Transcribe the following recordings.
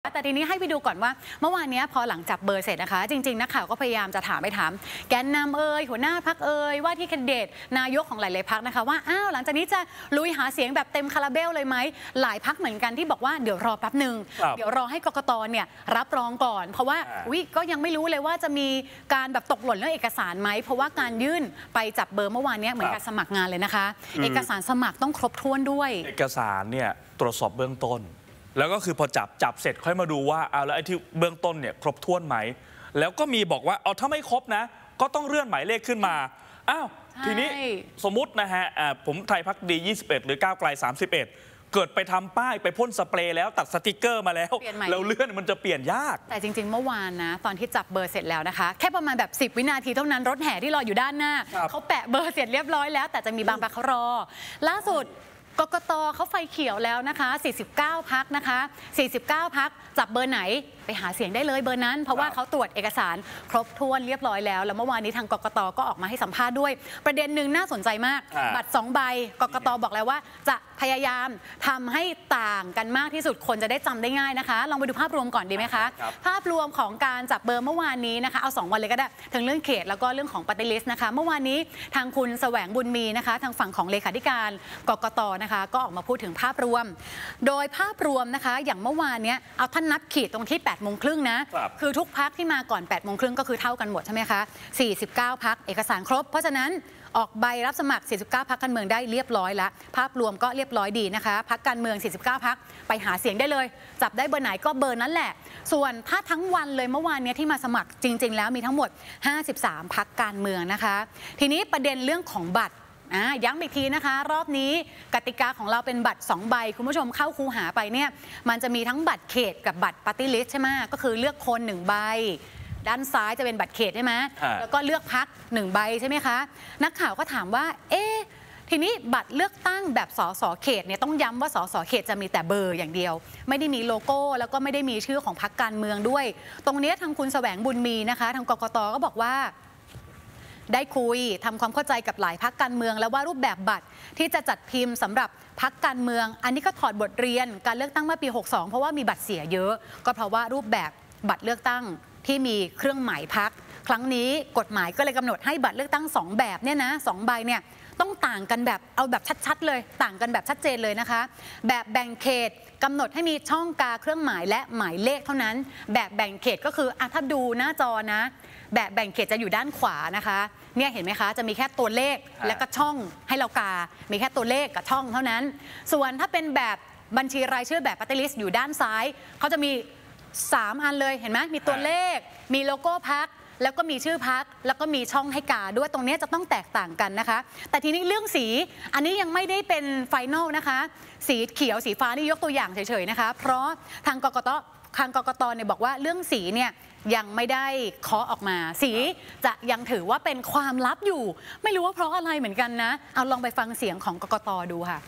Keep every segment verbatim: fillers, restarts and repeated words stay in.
แต่ทีนี้ให้ไปดูก่อนว่าเมื่อวานนี้พอหลังจับเบอร์เสร็จนะคะจริงๆนักข่าวก็พยายามจะถามไปถามแกนนำเอ่ยหัวหน้าพรรคเอ่ยว่าที่แคนดิเดตนายกของหลายๆพรรคนะคะว่าอ้าวหลังจากนี้จะลุยหาเสียงแบบเต็มคาราเบลเลยไหมหลายพรรคเหมือนกันที่บอกว่าเดี๋ยวรอแป๊บหนึ่งเดี๋ยวรอให้กกตเนี่ยรับรองก่อนเพราะว่าวิก็ยังไม่รู้เลยว่าจะมีการแบบตกหล่นเรื่องเอกสารไหมเพราะว่าการยื่นไปจับเบอร์เมื่อวานนี้เหมือนการสมัครงานเลยนะคะเอกสารสมัครต้องครบถ้วนด้วยเอกสารเนี่ยตรวจสอบเบื้องต้นแล้วก็คือพอจับจับเสร็จค่อยมาดูว่าเอาแล้วไอ้ที่เบื้องต้นเนี่ยครบถ้วนไหมแล้วก็มีบอกว่าเอาถ้าไม่ครบนะก็ต้องเลื่อนหมายเลขขึ้นมาอ้าวทีนี้สมมุตินะฮะผมไทยพักดียี่สิบเอ็ดหรือก้าวไกลสามสิบเอ็ดเกิดไปทำป้ายไปพ่นสเปรย์แล้วตัดสติกเกอร์มาแล้วแล้วเลื่อนมันจะเปลี่ยนยากแต่จริงๆเมื่อวานนะตอนที่จับเบอร์เสร็จแล้วนะคะแค่ประมาณแบบสิบวินาทีเท่านั้นรถแห่ที่รออยู่ด้านหน้าเขาแปะเบอร์เสร็จเรียบร้อยแล้วแต่จะมีบางพรรคเขารอล่าสุดกกตเขาไฟเขียวแล้วนะคะสี่สิบเก้าพรรคนะคะสี่สิบเก้าพรรคจับเบอร์ไหนไปหาเสียงได้เลยเบอร์นั้นเพราะว่าเขาตรวจเอกสารครบถ้วนเรียบร้อยแล้วแล้วเมื่อวานนี้ทางกกตก็ออกมาให้สัมภาษณ์ด้วยประเด็นหนึ่งน่าสนใจมากบัตรสองใบกกตบอกแล้วว่าจะพยายามทำให้ต่างกันมากที่สุดคนจะได้จำได้ง่ายนะคะลองไปดูภาพรวมก่อนดีไหมคะภาพรวมของการจับเบอร์เมื่อวานนี้นะคะเอาสองวันเลยก็ได้ทั้งเรื่องเขตแล้วก็เรื่องของปฏิริษีนะคะเมื่อวานนี้ทางคุณแสวงบุญมีนะคะทางฝั่งของเลขาธิการกกตนะคะก็ออกมาพูดถึงภาพรวมโดยภาพรวมนะคะอย่างเมื่อวานนี้เอาท่านนับขีดตรงที่แปดโมงครึ่งนะคือทุกพรรคที่มาก่อนแปดโมงครึ่งก็คือเท่ากันหมดใช่ไหมคะสี่สิบเก้าพรรคเอกสารครบเพราะฉะนั้นออกใบรับสมัครสี่สิบเก้าพรรคการเมืองได้เรียบร้อยแล้วภาพรวมก็เรียบร้อยดีนะคะพรรคการเมืองสี่สิบเก้าพรรคไปหาเสียงได้เลยจับได้เบอร์ไหนก็เบอร์นั้นแหละส่วนถ้าทั้งวันเลยเมื่อวานนี้ที่มาสมัครจริงๆแล้วมีทั้งหมดห้าสิบสามพรรคการเมืองนะคะทีนี้ประเด็นเรื่องของบัตรย้ำอีกทีนะคะรอบนี้กติกาของเราเป็นบัตรสองใบคุณผู้ชมเข้าคูหาไปเนี่ยมันจะมีทั้งบัตรเขตกับบัตรปาร์ตี้ลิสต์ใช่ไหมก็คือเลือกคนหนึ่งใบด้านซ้ายจะเป็นบัตรเขตใช่ไหมแล้วก็เลือกพรรคหนึ่งใบใช่ไหมคะนักข่าวก็ถามว่าเอ๊ะทีนี้บัตรเลือกตั้งแบบสสเขตเนี่ยต้องย้ำว่าสสเขตจะมีแต่เบอร์อย่างเดียวไม่ได้มีโลโก้แล้วก็ไม่ได้มีชื่อของพรรคการเมืองด้วยตรงนี้ทางคุณแสวงบุญมีนะคะทางกกตก็บอกว่าได้คุยทำความเข้าใจกับหลายพรรคการเมืองแล้วว่ารูปแบบบัตรที่จะจัดพิมพ์สำหรับพรรคการเมืองอันนี้ก็ถอดบทเรียนการเลือกตั้งเมื่อปีหกสิบสองเพราะว่ามีบัตรเสียเยอะก็เพราะว่ารูปแบบบัตรเลือกตั้งที่มีเครื่องหมายพรรคครั้งนี้กฎหมายก็เลยกำหนดให้บัตรเลือกตั้งสองแบบเนี่ยนะสองใบเนี่ยต้องต่างกันแบบเอาแบบชัดๆเลยต่างกันแบบชัดเจนเลยนะคะแบบแบ่งเขตกำหนดให้มีช่องกาเครื่องหมายและหมายเลขเท่านั้นแบบแบ่งเขตก็คืออ่ะถ้าดูหน้าจอนะแบบแบ่งเขตจะอยู่ด้านขวานะคะเนี่ยเห็นไหมคะจะมีแค่ตัวเลขและก็ช่องให้เรากามีแค่ตัวเลขกับช่องเท่านั้นส่วนถ้าเป็นแบบบัญชีรายชื่อแบบปาร์ตี้ลิสต์อยู่ด้านซ้ายเขาจะมีสามอันเลยเห็นไหมมีตัวเลขมีโลโก้พรรคแล้วก็มีชื่อพรรคแล้วก็มีช่องให้กาด้วยตรงนี้จะต้องแตกต่างกันนะคะแต่ทีนี้เรื่องสีอันนี้ยังไม่ได้เป็นไฟนอลนะคะสีเขียวสีฟ้านี่ยกตัวอย่างเฉยๆนะคะเพราะทางกกตทางกกตเนี่ยบอกว่าเรื่องสีเนี่ยยังไม่ได้เคาะออกมาสีจะยังถือว่าเป็นความลับอยู่ไม่รู้ว่าเพราะอะไรเหมือนกันนะเอาลองไปฟังเสียงของกกตดูค่ะ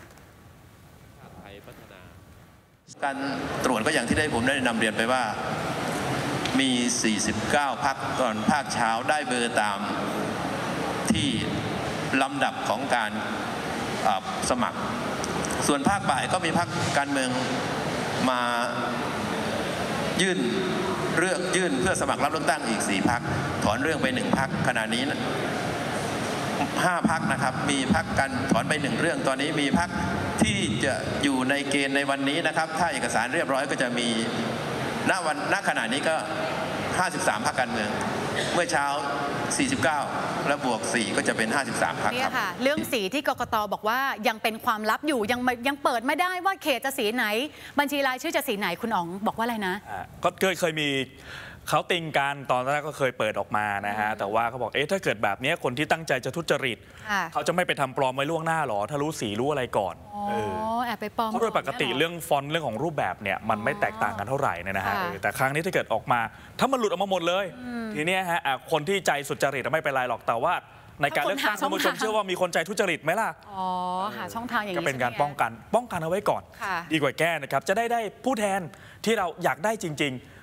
การตรวจก็อย่างที่ได้ผมได้นำเรียนไปว่ามีสี่สิบเก้าพรรคตอนภาคเช้าได้เบอร์ตามที่ลำดับของการสมัครส่วนภาคบ่ายก็มีพรรคการเมืองมายื่นเรื่องยื่นเพื่อสมัครรับเลือกตั้งอีกสี่พรรคถอนเรื่องไปหนึ่งพรรคขณะนี้ห้าพรรคนะครับมีพรรคกันถอนไปหนึ่งเรื่องตอนนี้มีพรรคที่จะอยู่ในเกณฑ์ในวันนี้นะครับถ้าเอกสารเรียบร้อยก็จะมีณวันณขณะนี้ก็ห้าสิบสามพรรคการเมืองเมื่อเช้าสี่สิบเก้าและบวกสี่ก็จะเป็นห้าสิบสามพรรคครับเรื่องสีที่กกตบอกว่ายังเป็นความลับอยู่ยังยังเปิดไม่ได้ว่าเขตจะสีไหนบัญชีรายชื่อจะสีไหนคุณอ๋องบอกว่าอะไรนะก็เคยเคยมีเขาติงกันตอนแรกก็เคยเปิดออกมานะฮะแต่ว่าเขาบอกเอ๊ะถ้าเกิดแบบนี้คนที่ตั้งใจจะทุจริตเขาจะไม่ไปทำปลอมไว้ล่วงหน้าหรอถ้ารู้สีรู้อะไรก่อนอ๋อแอบไปปลอมเพราะโดยปกติเรื่องฟอนต์เรื่องของรูปแบบเนี่ยมันไม่แตกต่างกันเท่าไหร่นะฮะแต่ครั้งนี้ถ้าเกิดออกมาถ้ามันหลุดออกมาหมดเลยทีนี้ฮะคนที่ใจสุจริตไม่เป็นไรหรอกแต่ว่าในการเลือกตั้งท่านผู้ชมเชื่อว่ามีคนใจทุจริตไหมล่ะอ๋อหาช่องทางอย่างนี้ก็เป็นการป้องกันป้องกันเอาไว้ก่อนดีกว่าแก้นะครับจะได้ได้ผู้แทนที่เราอยากได้จริงๆ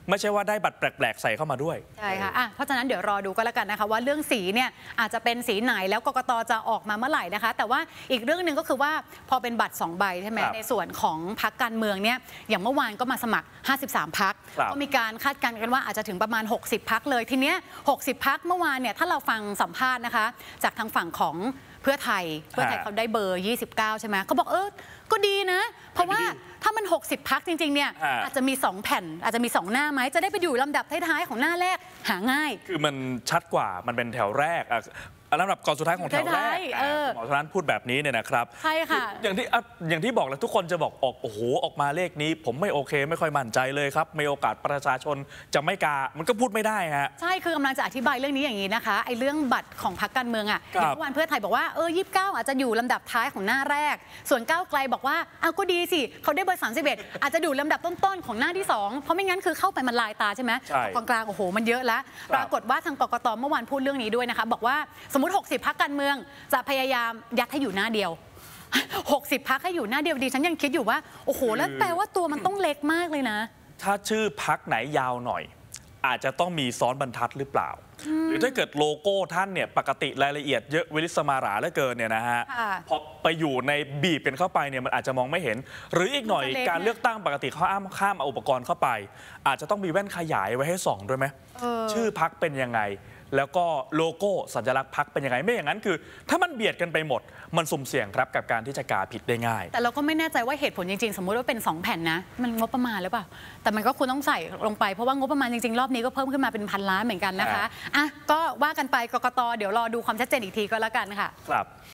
ไม่ใช่ว่าได้บัตรแปลกๆใส่เข้ามาด้วยใช่ค่ะอ่ะเพราะฉะนั้นเดี๋ยวรอดูก็แล้วกันนะคะว่าเรื่องสีเนี่ยอาจจะเป็นสีไหนแล้วกกตจะออกมาเมื่อไหร่นะคะแต่ว่าอีกเรื่องหนึ่งก็คือว่าพอเป็นบัตรสองใบใช่ไหมในส่วนของพรรคการเมืองเนี่ยอย่างเมื่อวานก็มาสมัครห้าสิบสามพรรคก็มีการคาดการณ์กันว่าอาจจะถึงประมาณหกสิบพรรคเลยทีเนี้ยหกสิบพรรคเมื่อวานเนี่ยถ้าเราฟังสัมภาษณ์นะคะจากทางฝั่งของเพื่อไทยเพื่อไทยเขาได้เบอร์ยี่สิบเก้าใช่ไหมเขาบอกเออก็ดีนะเพราะว่าถ้ามันหกสิบพรรคจริงๆเนี่ยอาจจะมีสองแผ่นอาจจะมีสองหน้าไหมจะได้ไปอยู่ลำดับท้ายๆของหน้าแรกหาง่ายคือมันชัดกว่ามันเป็นแถวแรกอะลำดับก่อนสุดท้ายของแถวแรกหมอธนันพูดแบบนี้เนี่ยนะครับใช่ค่ะอย่างที่อย่างที่บอกแล้วทุกคนจะบอกออกโอ้โหออกมาเลขนี้ผมไม่โอเคไม่ค่อยมั่นใจเลยครับมีโอกาสประชาชนจะไม่กามันก็พูดไม่ได้ฮะใช่คือกำลังจะอธิบายเรื่องนี้อย่างนี้นะคะไอ้เรื่องบัตรของพรรคการเมืองอ่ะเมื่อวานเพื่อไทยบอกว่าเออยี่สิบเก้าอาจจะอยู่ลำดับท้ายของหน้าแรกส่วนก้าวไกลบอกว่าเอาก็ดีสิเขาได้เบอร์สามสิบเอ็ดอาจจะอยู่ลำดับต้นๆของหน้าที่สองเพราะไม่งั้นคือเข้าไปมันลายตาใช่ไหมกองกลางโอ้โหมันเยอะแล้วปรากฏว่าทางกกตเมื่อวานพูดเรื่องนี้ด้วยนะคะบอกว่าสมมติหกสิบพรรคการเมืองจะพยายามยัดให้อยู่หน้าเดียวหกสิบพรรคให้อยู่หน้าเดียวดีฉันยังคิดอยู่ว่าโอ้โหแล้วแปลว่าตัวมันต้องเล็กมากเลยนะถ้าชื่อพรรคไหนยาวหน่อยอาจจะต้องมีซ้อนบรรทัดหรือเปล่าหรือถ้าเกิดโลโก้ท่านเนี่ยปกติรายละเอียดเยอะวิลิสมาราเหลือเกินเนี่ยนะฮะพอไปอยู่ในบีบเป็นเข้าไปเนี่ยมันอาจจะมองไม่เห็นหรืออีกหน่อยการเลือกตั้งปกติเขาอ้ามข้ามเอาอุปกรณ์เข้าไปอาจจะต้องมีแว่นขยายไว้ให้ส่องด้วยไหมชื่อพรรคเป็นยังไงแล้วก็โลโก้สัญลักษณ์พรรคเป็นยังไงไม่อย่างนั้นคือถ้ามันเบียดกันไปหมดมันสุ่มเสี่ยงครับกับการที่จะกาผิดได้ง่ายแต่เราก็ไม่แน่ใจว่าเหตุผลจริงๆสมมุติว่าเป็นสองแผ่นนะมันงบประมาณหรือเปล่าแต่มันก็ควรต้องใส่ลงไปเพราะว่างบประมาณจริงๆรอบนี้ก็เพิ่มขึ้นมาเป็นพันล้านเหมือนกันนะคะอ่ะก็ว่ากันไปกกต.เดี๋ยวรอดูความชัดเจนอีกทีก็แล้วกันค่ะครับ